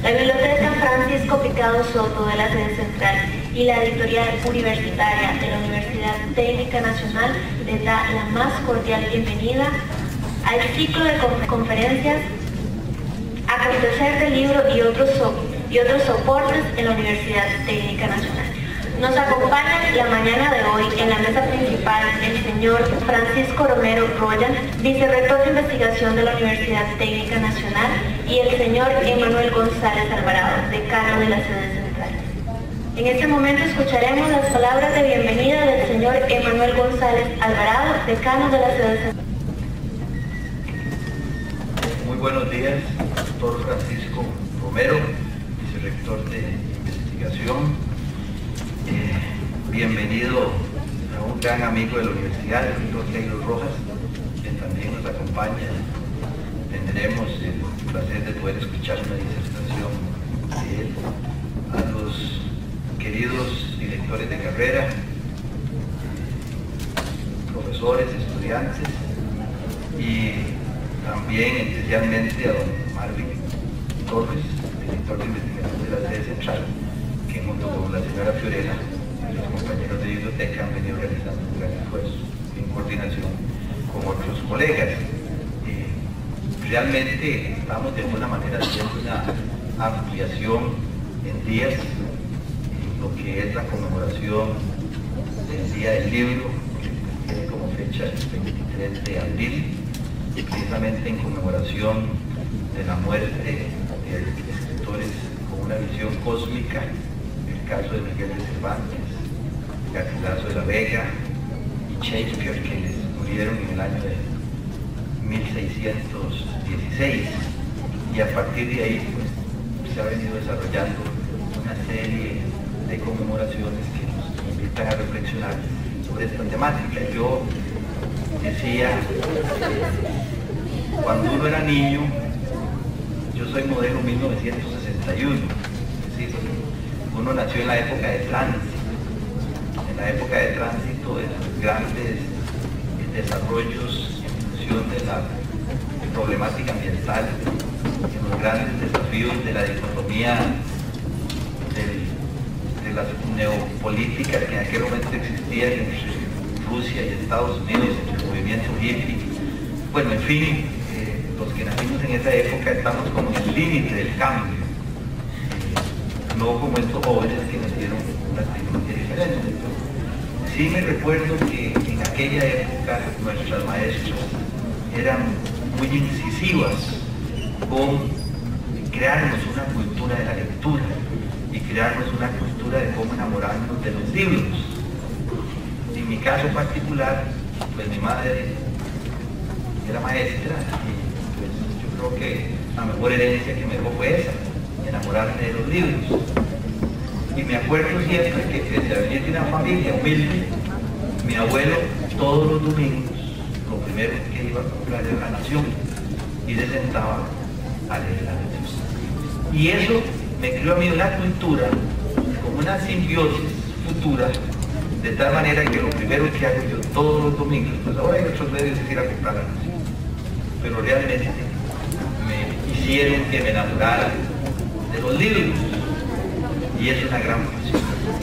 La Biblioteca Francisco Picado Soto de la sede central y la editorial universitaria de la Universidad Técnica Nacional les da la más cordial bienvenida al ciclo de conferencias Acontecer del Libro y otros soportes en la Universidad Técnica Nacional. Nos acompaña la mañana de hoy en la mesa principal el señor Francisco Romero Royan, vicerrector de investigación de la Universidad Técnica Nacional, y el señor Emanuel González Alvarado, decano de la sede central. En este momento escucharemos las palabras de bienvenida del señor Emanuel González Alvarado, decano de la sede central. Muy buenos días, doctor Francisco Romero, vicerrector de investigación. Bienvenido a un gran amigo de la universidad, el doctor Taylor Rojas, quien también nos acompaña. Tendremos el placer de poder escuchar una disertación de él. A los queridos directores de carrera, profesores, estudiantes, y también especialmente a don Marvin Torres, director de investigación de la sede central, que junto con la señora Fiorella y los compañeros de biblioteca han venido realizando un gran esfuerzo en coordinación con otros colegas. Realmente estamos de alguna manera haciendo una ampliación en días en lo que es la conmemoración del Día del Libro, que tiene como fecha el 23 de abril, precisamente en conmemoración de la muerte de escritores con una visión cósmica, el caso de Miguel de Cervantes, Garcilaso de la Vega y Shakespeare, quienes murieron en el año de 1616, y a partir de ahí pues, se ha venido desarrollando una serie de conmemoraciones que nos invitan a reflexionar sobre esta temática. Yo decía, cuando uno era niño, yo soy modelo 1961, es decir, uno nació en la época de tránsito, de los grandes desarrollos en función de la problemática ambiental, en los grandes desafíos de la dicotomía de las neopolíticas que en aquel momento existían entre Rusia y Estados Unidos, entre el movimiento hippie. Bueno, en fin, los que nacimos en esa época estamos como en el límite del cambio, no como estos jóvenes que nacieron con una tecnología diferente. Sí me recuerdo que en aquella época nuestras maestras eran muy incisivas con crearnos una cultura de la lectura y crearnos una cultura de cómo enamorarnos de los libros. En mi caso particular, pues mi madre era maestra y pues yo creo que la mejor herencia que me dejó fue esa, enamorarme de los libros. Y me acuerdo siempre que pese a venir de una familia humilde, mi abuelo todos los domingos, lo primero que iba a comprar era La Nación y se sentaba a leer La Nación. Y eso me creó a mí una cultura, como una simbiosis futura, de tal manera que lo primero que hago yo todos los domingos, pues ahora hay otros medios de ir a comprar La Nación, pero realmente me hicieron que me enamorara de los libros. Y es una gran pasión.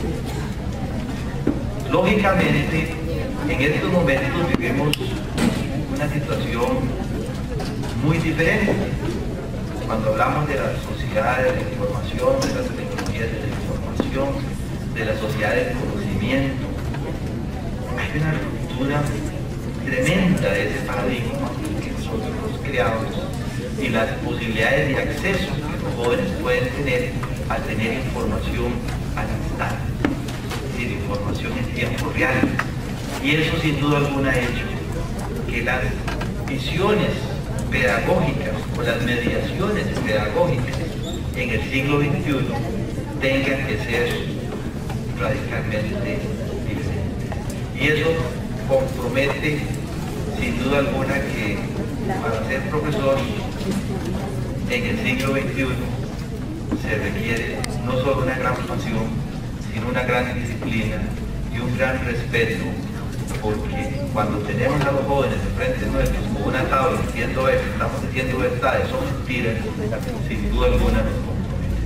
Lógicamente, en estos momentos vivimos una situación muy diferente. Cuando hablamos de la sociedad de la información, de las tecnologías de la información, de la sociedad del conocimiento, hay una ruptura tremenda de ese paradigma que nosotros creamos y las posibilidades de acceso que los jóvenes pueden tener al tener información al instante, es decir, información en tiempo real. Y eso sin duda alguna ha hecho que las visiones pedagógicas o las mediaciones pedagógicas en el siglo XXI tengan que ser radicalmente diferentes. Y eso compromete sin duda alguna que para ser profesor en el siglo XXI se requiere no solo una gran pasión, sino una gran disciplina y un gran respeto, porque cuando tenemos a los jóvenes enfrente nuestros con una tabla diciendo esto, estamos diciendo verdades, son mentiras, sin duda alguna nos comprometemos.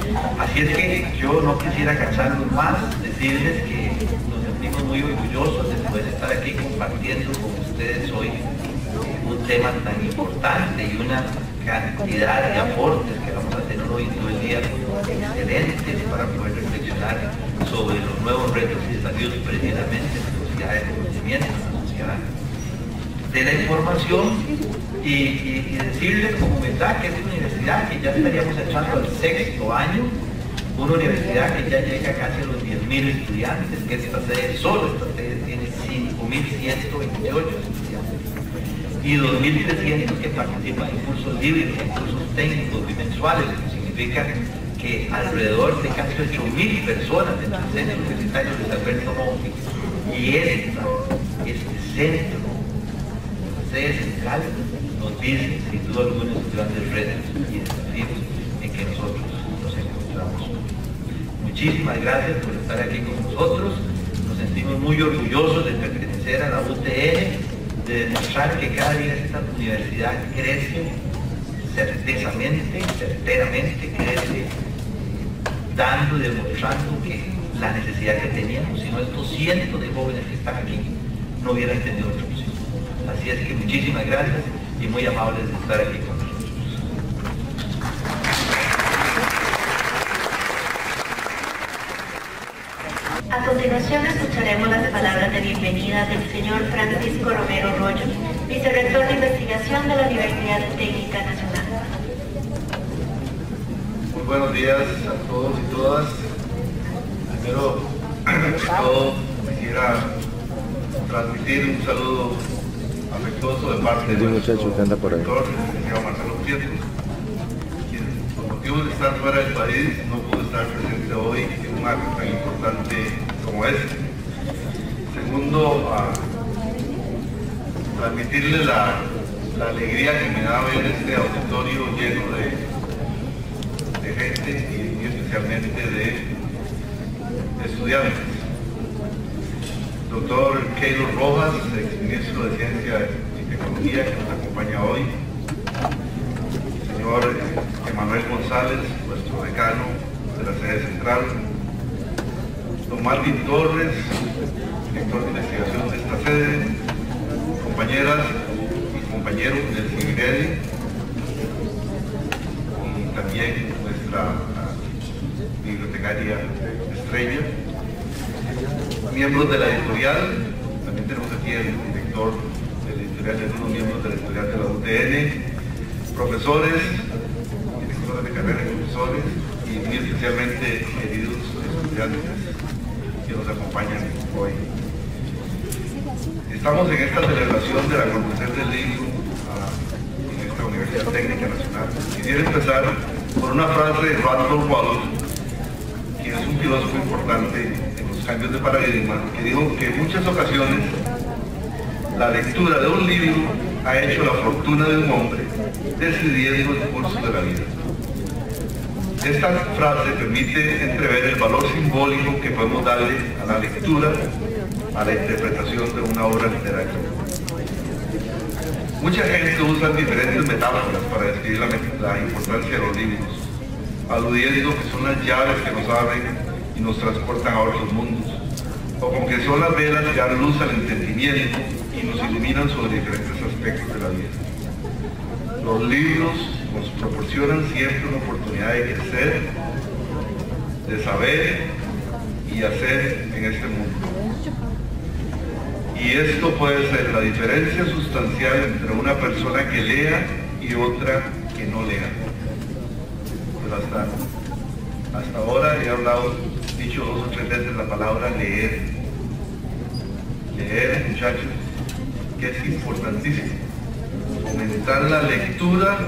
Así es que yo no quisiera cansarlos más, decirles que nos sentimos muy orgullosos de poder estar aquí compartiendo con ustedes hoy un tema tan importante y una cantidad de aportes que vamos a tener hoy todo el día excelentes para poder reflexionar sobre los nuevos retos y desafíos precisamente en la sociedad de conocimiento, en la sociedad de la información y decirles como verdad que es una universidad que ya estaríamos echando al 6º año, una universidad que ya llega casi a los 10.000 estudiantes, que esta sede tiene 5.128 estudiantes y 2.300 que participan en cursos libres, en cursos técnicos bimensuales, lo que significa que alrededor de casi 8.000 personas en el Centro Universitario Luis Alberto Monge y este centro, la sede central, nos dice sin duda alguna los grandes retos y desafíos en que nosotros nos encontramos. Muchísimas gracias por estar aquí con nosotros, nos sentimos muy orgullosos de pertenecer a la UTN, de demostrar que cada día esta universidad crece certeramente, crece dando y demostrando que la necesidad que teníamos, si no estos cientos de jóvenes que están aquí, no hubieran tenido otra opción. Así es que muchísimas gracias y muy amables de estar aquí con nosotros. A continuación escucharemos las palabras de bienvenida del señor Francisco Romero Rollo, vicerrector de investigación de la Universidad Técnica Nacional. Muy buenos días a todos y todas. Primero que todo quisiera transmitir un saludo afectuoso de parte de nuestro rector, el señor Marcelo Prieto, quien por motivos de estar fuera del país no pudo estar presente hoy en un acto tan importante como este. Segundo, transmitirle la alegría que me da ver este auditorio lleno de gente y especialmente de estudiantes. Doctor Keylor Rojas, exministro de Ciencia y Tecnología, que nos acompaña hoy. Señor Emanuel González, nuestro decano de la sede central. Don Martín Torres, director de investigación de esta sede. Compañeras y compañeros del CIMIREDI. Y también nuestra bibliotecaria Estrella. Miembros de la editorial, también tenemos aquí el director de la editorial y algunos miembros de la editorial de la UTN, profesores, directores de carrera y profesores, y muy especialmente queridos estudiantes que nos acompañan hoy. Estamos en esta celebración del acontecer del libro en esta Universidad Técnica Nacional. Quisiera empezar por una frase de Randolph Wallace, quien es un filósofo importante cambios de paradigma, que dijo que en muchas ocasiones la lectura de un libro ha hecho la fortuna de un hombre, decidiendo el curso de la vida. Esta frase permite entrever el valor simbólico que podemos darle a la lectura, a la interpretación de una obra literaria. Mucha gente usa diferentes metáforas para describir la importancia de los libros, aludiendo que son las llaves que nos abren y nos transportan a otros mundos, o como que son las velas que dan luz al entendimiento y nos iluminan sobre diferentes aspectos de la vida. Los libros nos proporcionan siempre una oportunidad de crecer, de saber y hacer en este mundo. Y esto puede ser la diferencia sustancial entre una persona que lea y otra que no lea. Pero hasta ahora he dicho 2 o 3 veces la palabra leer. Leer, muchachos, que es importantísimo. Fomentar la lectura,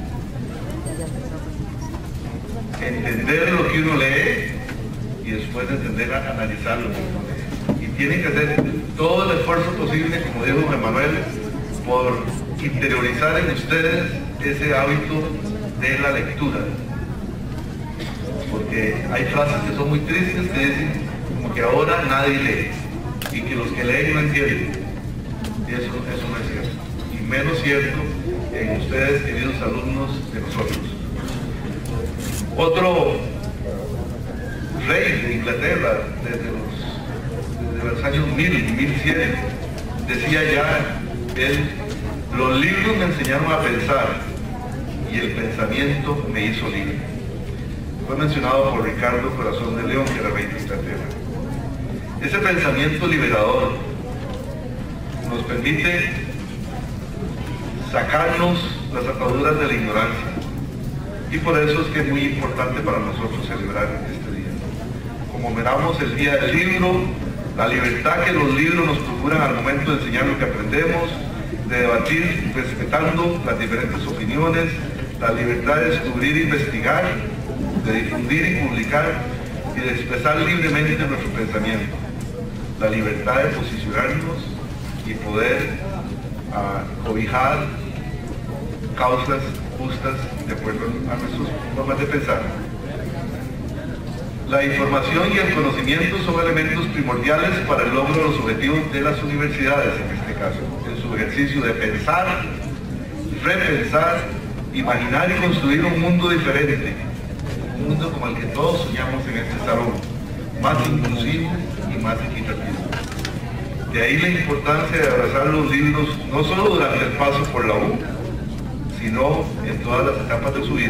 entender lo que uno lee y después entender a analizar lo que uno lee. Y tienen que hacer todo el esfuerzo posible, como dijo Emanuel, por interiorizar en ustedes ese hábito de la lectura. Porque hay frases que son muy tristes que dicen como que ahora nadie lee y que los que leen no entienden. Y eso no es cierto. Y menos cierto en ustedes, queridos alumnos de nosotros. Otro rey de Inglaterra, desde los años 1000 y 1100, decía ya él: los libros me enseñaron a pensar y el pensamiento me hizo libre. Fue mencionado por Ricardo Corazón de León, que era rey de Inglaterra. Ese pensamiento liberador nos permite sacarnos las ataduras de la ignorancia, y por eso es que es muy importante para nosotros celebrar este día. Conmemoramos el Día del Libro, la libertad que los libros nos procuran al momento de enseñar lo que aprendemos, de debatir respetando las diferentes opiniones, la libertad de descubrir e investigar, de difundir y publicar, y de expresar libremente nuestro pensamiento, la libertad de posicionarnos y poder cobijar causas justas de acuerdo a nuestras formas de pensar. La información y el conocimiento son elementos primordiales para el logro de los objetivos de las universidades, en este caso, en su ejercicio de pensar, repensar, imaginar y construir un mundo diferente, un mundo como el que todos soñamos en este salón, más inclusivo y más equitativo. De ahí la importancia de abrazar los libros, no solo durante el paso por la U, sino en todas las etapas de su vida.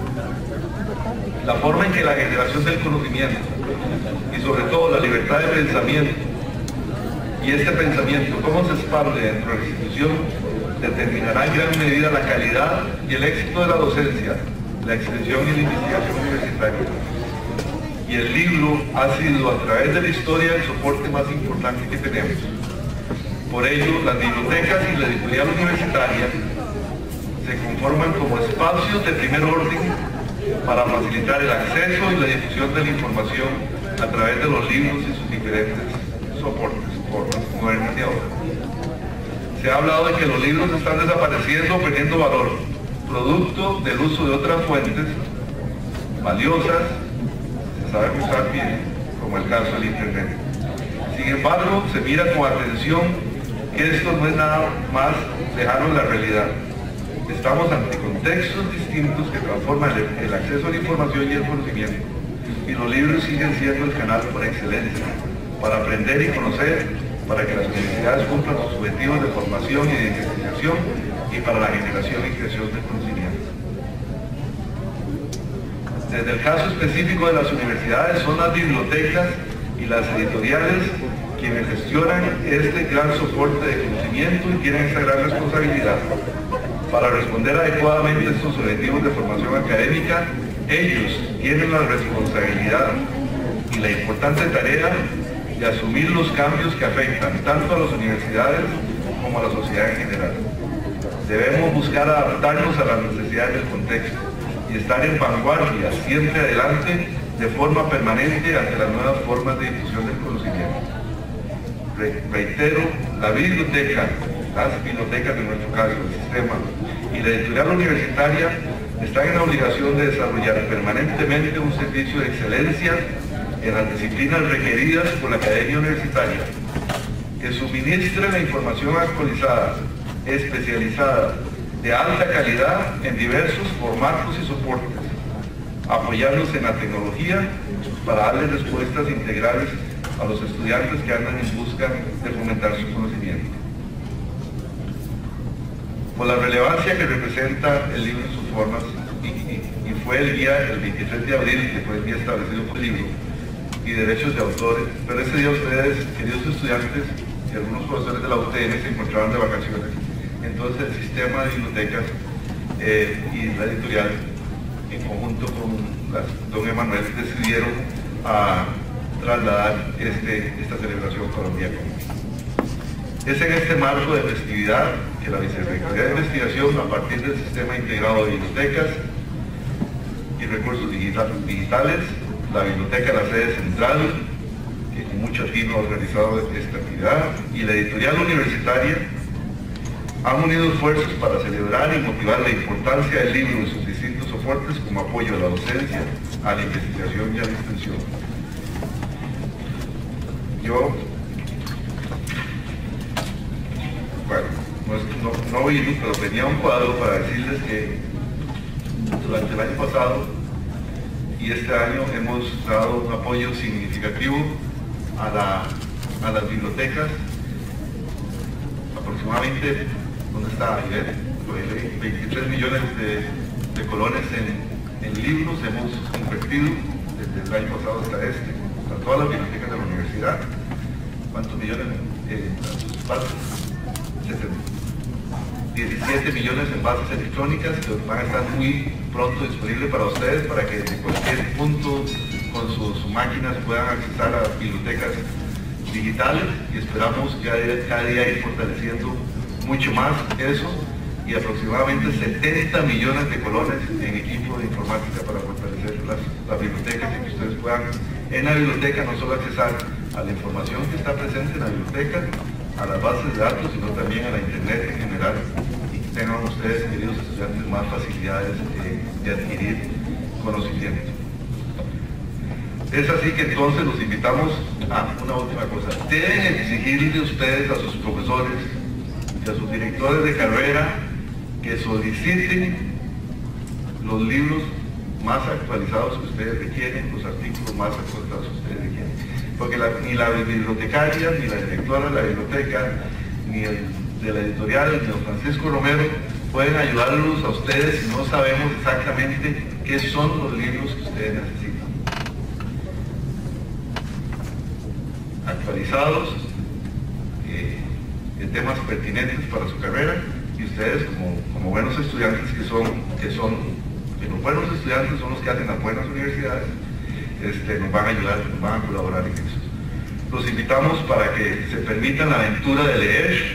La forma en que la generación del conocimiento y sobre todo la libertad de pensamiento y este pensamiento, cómo se expande dentro de la institución, determinará en gran medida la calidad y el éxito de la docencia, la extensión y la investigación universitaria. Y el libro ha sido a través de la historia el soporte más importante que tenemos. Por ello, las bibliotecas y la editorial universitaria se conforman como espacios de primer orden para facilitar el acceso y la difusión de la información a través de los libros y sus diferentes soportes, formas modernas de ahora. Se ha hablado de que los libros están desapareciendo o perdiendo valor, producto del uso de otras fuentes valiosas, se sabe usar bien, como el caso del Internet. Sin embargo, se mira con atención que esto no es nada más lejano de la realidad. Estamos ante contextos distintos que transforman el acceso a la información y el conocimiento, y los libros siguen siendo el canal por excelencia para aprender y conocer, para que las universidades cumplan sus objetivos de formación y de investigación y para la generación y creación del conocimiento. Desde el caso específico de las universidades, son las bibliotecas y las editoriales quienes gestionan este gran soporte de conocimiento y tienen esta gran responsabilidad. Para responder adecuadamente a estos objetivos de formación académica, ellos tienen la responsabilidad y la importante tarea de asumir los cambios que afectan tanto a las universidades como a la sociedad en general. Debemos buscar adaptarnos a las necesidades del contexto y estar en vanguardia, siempre adelante, de forma permanente ante las nuevas formas de difusión del conocimiento. Reitero, las bibliotecas de nuestro caso, el sistema, y la editorial universitaria están en la obligación de desarrollar permanentemente un servicio de excelencia en las disciplinas requeridas por la academia universitaria, que suministre la información actualizada, especializada, de alta calidad en diversos formatos y soportes, apoyarnos en la tecnología para darles respuestas integrales a los estudiantes que andan en busca de fomentar su conocimiento. Por la relevancia que representa el libro en sus formas, y fue el 23 de abril, que fue el día establecido por el libro, y derechos de autores, pero ese día ustedes, queridos estudiantes, y algunos profesores de la UTN se encontraban de vacaciones. Entonces el sistema de bibliotecas y la editorial, en conjunto con don Emanuel, decidieron trasladar esta celebración para un día común. Es en este marco de festividad que la Vicerrectoría de Investigación, a partir del Sistema Integrado de Bibliotecas y Recursos Digitales, la Biblioteca La Sede Central, que con mucho tino ha organizado esta actividad, y la editorial universitaria, han unido esfuerzos para celebrar y motivar la importancia del libro en sus distintos soportes como apoyo a la docencia, a la investigación y a la extensión. Yo, bueno, no vino, pero tenía un cuadro para decirles que durante el año pasado y este año hemos dado un apoyo significativo a las bibliotecas. Aproximadamente, ¿dónde está ayer? 23 millones de colones en libros hemos invertido desde el año pasado hasta a todas las bibliotecas de la universidad. ¿Cuántos millones en bases? 17 millones en bases electrónicas que van a estar muy pronto disponibles para ustedes, para que de cualquier punto con sus máquinas puedan accesar a bibliotecas digitales, y esperamos cada día ir fortaleciendo mucho más eso, y aproximadamente 70 millones de colones en equipo de informática para fortalecer las bibliotecas, y que ustedes puedan en la biblioteca no solo accesar a la información que está presente en la biblioteca, a las bases de datos, sino también a la internet en general, y que tengan ustedes, queridos estudiantes, más facilidades de adquirir conocimiento. Es así que entonces los invitamos a una última cosa. Deben exigirle ustedes a sus profesores y a sus directores de carrera que soliciten los libros más actualizados que ustedes requieren, los artículos más actualizados que ustedes requieren. Porque ni la bibliotecaria, ni la directora de la biblioteca, ni el de la editorial, ni don Francisco Romero pueden ayudarlos a ustedes si no sabemos exactamente qué son los libros que ustedes necesitan. Actualizados, en temas pertinentes para su carrera, y ustedes como buenos estudiantes que los buenos estudiantes son los que hacen las buenas universidades, nos van a ayudar, nos van a colaborar en eso. Los invitamos para que se permitan la aventura de leer,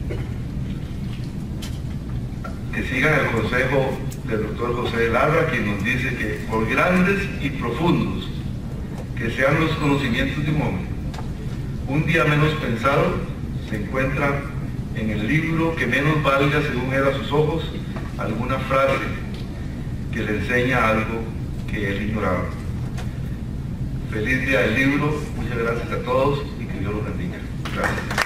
que sigan el consejo del doctor José Larra, quien nos dice que por grandes y profundos que sean los conocimientos de un hombre, un día menos pensado se encuentra en el libro que menos valga según él a sus ojos alguna frase que le enseña algo que él ignoraba. Feliz día del libro, muchas gracias a todos y que Dios los bendiga. Gracias.